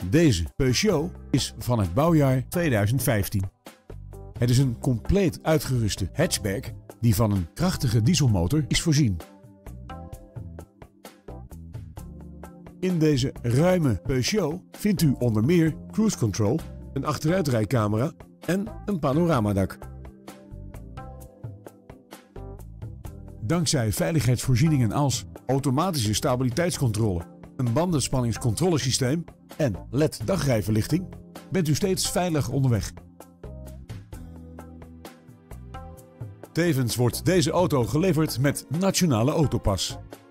Deze Peugeot is van het bouwjaar 2015. Het is een compleet uitgeruste hatchback die van een krachtige dieselmotor is voorzien. In deze ruime Peugeot vindt u onder meer cruise control, een achteruitrijcamera en een panoramadak. Dankzij veiligheidsvoorzieningen als automatische stabiliteitscontrole, een bandenspanningscontrolesysteem en LED-dagrijverlichting bent u steeds veilig onderweg. Tevens wordt deze auto geleverd met Nationale Autopas.